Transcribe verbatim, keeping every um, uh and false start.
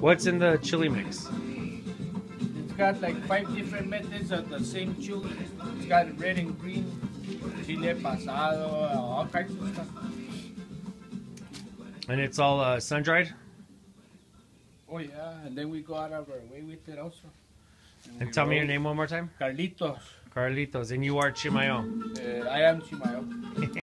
What's in the chili mix? It's got like five different methods of the same chili. It's got red and green, chile pasado, all kinds of stuff. And it's all uh, sun-dried? Oh yeah, and then we go out of our way with it also. And, And tell me your name one more time. Carlitos. Carlitos. And you are Chimayo. Uh, I am Chimayo.